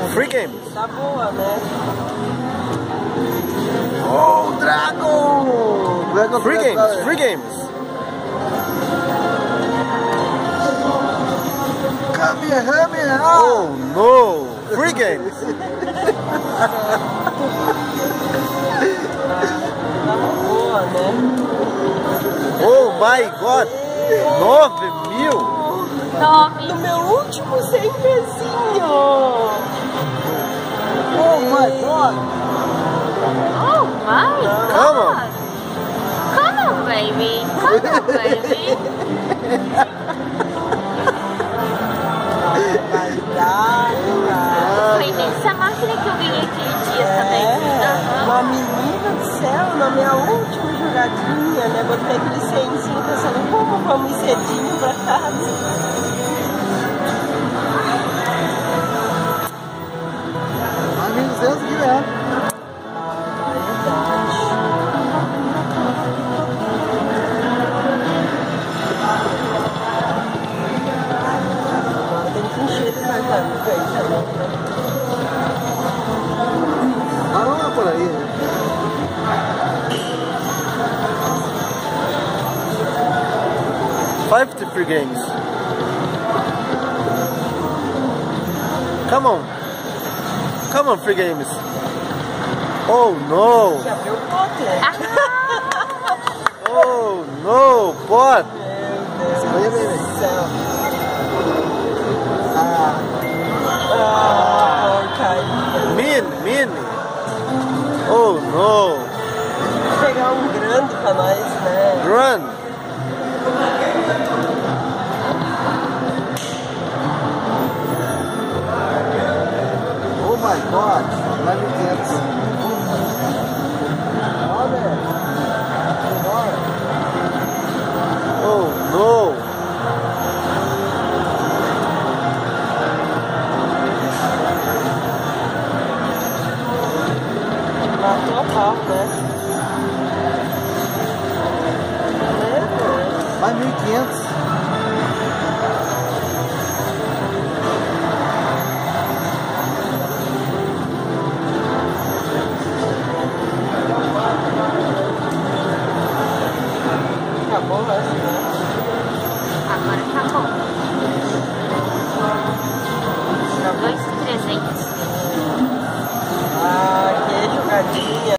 Free games. Tá boa, né? Oh, Dragon! Free games, free games. Kamehameha! Oh no! Free games! Tá boa, né? Oh my god! 9.000! No meu último 100 pezinho! Oh my god! Oh my Come on! god! Come on, baby! Come on, baby! Foi nessa máquina que eu ganhei aquele dia também. Uma menina do céu, na minha última jogadinha, né? Botei aquele 100 pensando, como vamos ir cedinho pra casa? Mais 1.200 aqui mesmo. Ah, não é por aí. Five free games. Come on. Come on, free games. Oh no. Já abriu o pote, né? Oh no, pot. Meu Deus do céu. Porcaria. Mini. Oh no. Vou pegar um grande pra nós, né? Run. Oh my god! Mais 1.500. Olha! Oh no. Matou a pau, né? Mais 1.500. Acabou, né?